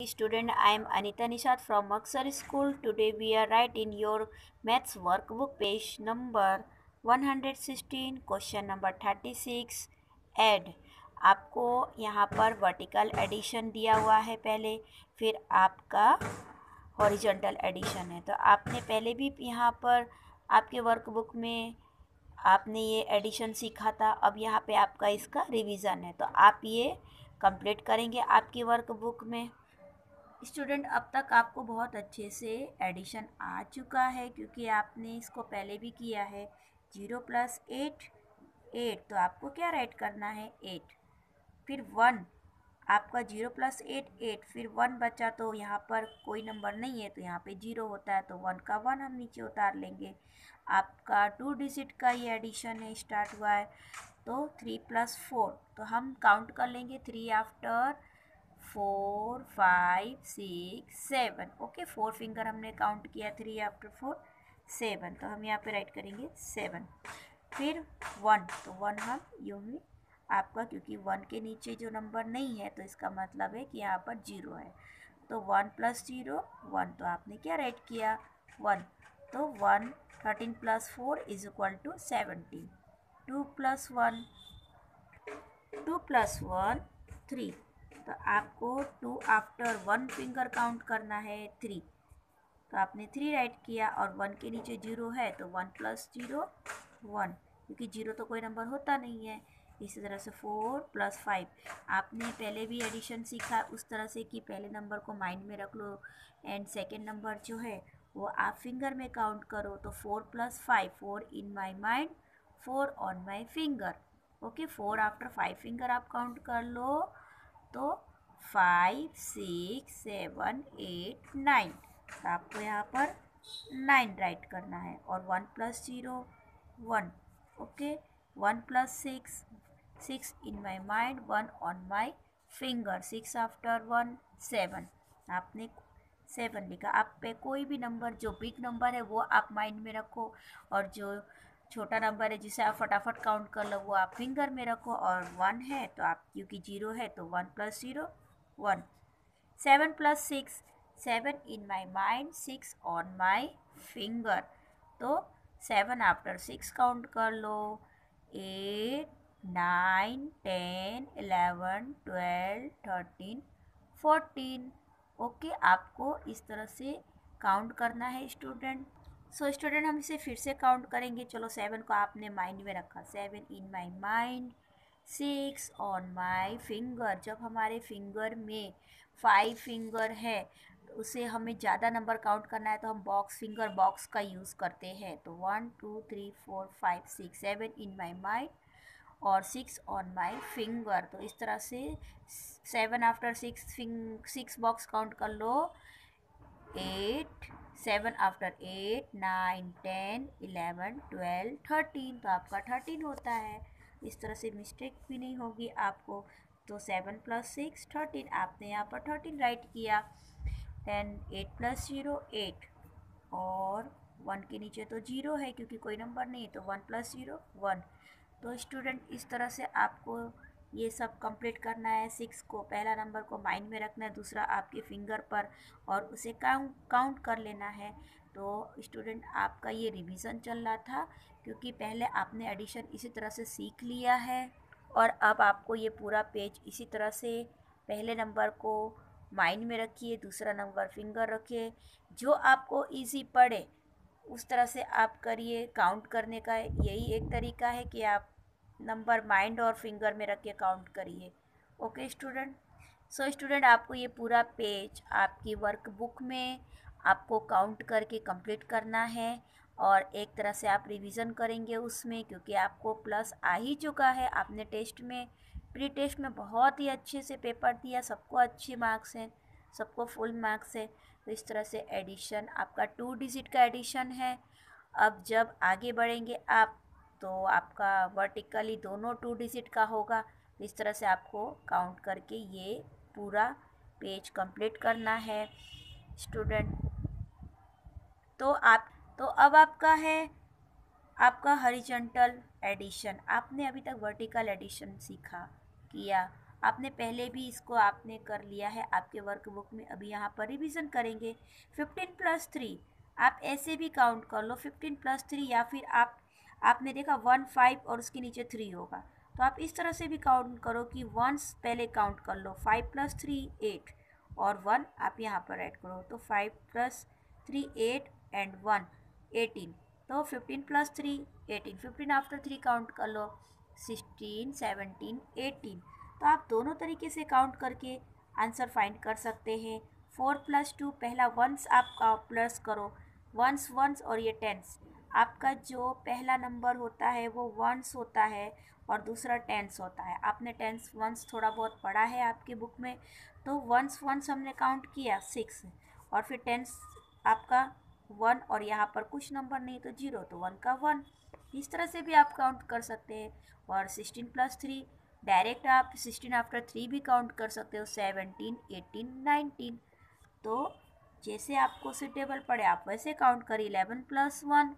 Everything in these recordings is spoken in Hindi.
Student, I am Anita Nishad from Maksar School. Today we are writing your maths workbook page number 116, question number 36. Add. आपको यहाँ पर वर्टिकल एडिशन दिया हुआ है पहले, फिर आपका हॉरिजॉन्टल एडिशन है। तो आपने पहले भी यहाँ पर आपके वर्कबुक में आपने ये एडिशन सीखा था। अब यहाँ पे आपका इसका रिवीजन है, तो आप ये कंप्लीट करेंगे आपकी वर्कबुक में। स्टूडेंट, अब तक आपको बहुत अच्छे से एडिशन आ चुका है क्योंकि आपने इसको पहले भी किया है। 0 + 8 8, तो आपको क्या राइट करना है 8। फिर 1, आपका 0 + 8 8, फिर 1 बचा तो यहाँ पर कोई नंबर नहीं है तो यहाँ पे 0 होता है, तो 1 का 1 हम नीचे उतार लेंगे। आपका 2 डिजिट का ये एडिशन है, स्टार्ट हुआ है। तो 3 + 4, तो हम काउंट कर लेंगे 3 आफ्टर 4 5 6 7। ओके, 4 फिंगर हमने काउंट किया, 3 आफ्टर 4 7, तो हम यहाँ पे राइट करेंगे 7। फिर 1, तो 1 हम यूँ ही आपका, क्योंकि 1 के नीचे जो नंबर नहीं है तो इसका मतलब है कि यहाँ पर 0 है। तो 1 + 0 1, तो आपने क्या राइट किया 1। तो 1 13 + 4 = 17। 2 + 1 2 + 1 3, तो आपको 2 आफ्टर 1 फिंगर काउंट करना है 3, तो आपने 3 राइट किया और 1 के नीचे 0 है तो 1 + 0 1, क्योंकि 0 तो कोई नंबर होता नहीं है। इसी तरह से 4 + 5, आपने पहले भी एडिशन सीखा उस तरह से कि पहले नंबर को माइंड में रख लो एंड सेकेंड नंबर जो है वो आप फिंगर में काउंट करो। तो 4 + 5, 4 in my mind 4 on my finger. Okay, 4 after 5 finger आप काउंट कर लो, तो 5 6 7 8 9, तो आपको यहाँ पर 9 राइट करना है। और 1 + 0 1। Okay, 1 + 6 6 in my mind 1 on my finger. 6 after 1 7, आपने 7 लिखा। आप पे कोई भी नंबर जो बिग नंबर है वो आप माइंड में रखो, और जो छोटा नंबर है जिसे आप फटाफट काउंट कर लो वो आप फिंगर में रखो। और 1 है तो आप, क्योंकि 0 है तो 1 + 0 1। 7 + 6 7 in my mind 6 on my finger, तो 7 आफ्टर 6 काउंट कर लो। 8 9 10 11 12 13 14। ओके, आपको इस तरह से काउंट करना है स्टूडेंट। सो स्टूडेंट, हम इसे फिर से काउंट करेंगे। चलो, 7 को आपने माइंड में रखा, 7 in my mind 6 on my finger. जब हमारे फिंगर में 5 फिंगर है तो उसे हमें ज़्यादा नंबर काउंट करना है तो हम बॉक्स फिंगर बॉक्स का यूज़ करते हैं। तो 1 2 3 4 5 6 7 इन माई माइंड और 6 ऑन माई फिंगर। तो इस तरह से 7 आफ्टर 6 बॉक्स काउंट कर लो। 8 7 आफ्टर 8 9 10 11 12 13, तो आपका 13 होता है। इस तरह से मिस्टेक भी नहीं होगी आपको। तो 7 + 6 13, आपने यहाँ पर 13 राइट किया। देन 8 + 0 8, और 1 के नीचे तो 0 है क्योंकि कोई नंबर नहीं है, तो 1 + 0 1। तो स्टूडेंट, इस तरह से आपको ये सब कंप्लीट करना है। 6 को, पहला नंबर को माइंड में रखना है, दूसरा आपके फिंगर पर, और उसे काउंट कर लेना है। तो स्टूडेंट, आपका ये रिवीजन चल रहा था क्योंकि पहले आपने एडिशन इसी तरह से सीख लिया है, और अब आपको ये पूरा पेज इसी तरह से पहले नंबर को माइंड में रखिए, दूसरा नंबर फिंगर रखिए, जो आपको इजी पड़े उस तरह से आप करिए। काउंट करने का यही एक तरीका है कि आप नंबर माइंड और फिंगर में रख के काउंट करिए। Okay student. सो स्टूडेंट, आपको ये पूरा पेज आपकी वर्कबुक में आपको काउंट करके कंप्लीट करना है, और एक तरह से आप रिवीजन करेंगे उसमें, क्योंकि आपको प्लस आ ही चुका है। आपने टेस्ट में, प्री टेस्ट में बहुत ही अच्छे से पेपर दिया, सबको अच्छे मार्क्स हैं, सबको फुल मार्क्स है। तो इस तरह से एडिशन आपका 2 डिजिट का एडिशन है। अब जब आगे बढ़ेंगे आप, तो आपका वर्टिकली दोनों 2 डिजिट का होगा। इस तरह से आपको काउंट करके ये पूरा पेज कंप्लीट करना है स्टूडेंट। तो आप, तो अब आपका है आपका हॉरिजॉन्टल एडिशन। आपने अभी तक वर्टिकल एडिशन सीखा किया, आपने पहले भी इसको आपने कर लिया है आपके वर्कबुक में, अभी यहाँ पर रिवीजन करेंगे। 15 + 3 आप ऐसे भी काउंट कर लो, 15 + 3, या फिर आपने देखा 1 5 और उसके नीचे 3 होगा, तो आप इस तरह से भी काउंट करो कि वंस पहले काउंट कर लो। 5 + 3 8 और 1 आप यहाँ पर ऐड करो, तो 5 + 3 8 एंड 1 18, तो 15 + 3 18, 15 आफ्टर 3 काउंट कर लो, 16 17 18। तो आप दोनों तरीके से काउंट करके आंसर फाइंड कर सकते हैं। 4 + 2 पहला वंस आप प्लस करो, वंस वंस और ये टेंस। आपका जो पहला नंबर होता है वो वंस होता है और दूसरा टेंस होता है। आपने टेंस वंस थोड़ा बहुत पढ़ा है आपकी बुक में, तो वंस वंस हमने काउंट किया 6, और फिर टेंस आपका 1 और यहाँ पर कुछ नंबर नहीं तो 0, तो 1 का 1। इस तरह से भी आप काउंट कर सकते हैं। और 16 + 3 डायरेक्ट आप 16 आफ्टर 3 भी काउंट कर सकते हो, 17 18 19। तो जैसे आपको सूटेबल पड़े आप वैसे काउंट करिए। 11 + 1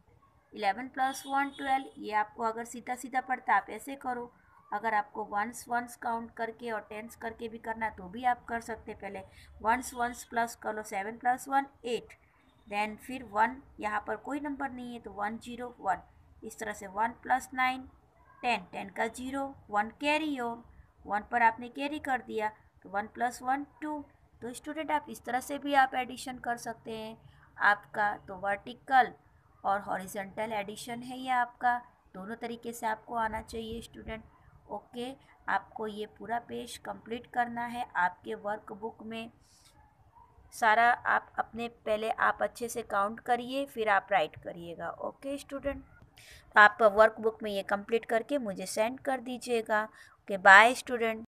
12, ये आपको अगर सीधा सीधा पड़ता आप ऐसे करो। अगर आपको वंस वंस काउंट करके और टेंस करके भी करना तो भी आप कर सकते। पहले वंस वंस प्लस कर लो, 7 + 1 8, देन फिर 1, यहाँ पर कोई नंबर नहीं है तो 1 0 1, इस तरह से 1 + 9 10, 10 का 0, 1 कैरी ऑन, 1 पर आपने कैरी कर दिया तो 1 + 1 2। तो स्टूडेंट आप इस तरह से भी आप एडिशन कर सकते हैं। आपका तो वर्टिकल और हॉरिजॉन्टल एडिशन है ये आपका, दोनों तरीके से आपको आना चाहिए स्टूडेंट। ओके, आपको ये पूरा पेज कंप्लीट करना है आपके वर्कबुक में। सारा आप अपने पहले आप अच्छे से काउंट करिए, फिर आप राइट करिएगा। ओके स्टूडेंट, आप वर्कबुक में ये कंप्लीट करके मुझे सेंड कर दीजिएगा। Okay, bye student.